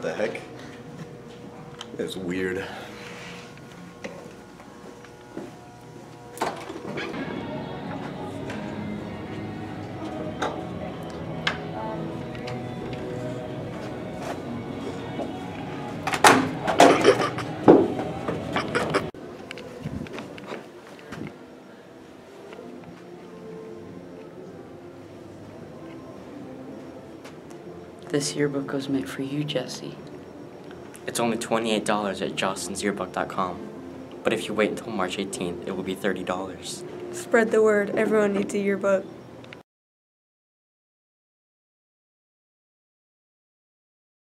the heck? It's weird. This yearbook was meant for you, Jesse. It's only $28 at jostensyearbook.com. But if you wait until March 18th, it will be $30. Spread the word. Everyone needs a yearbook.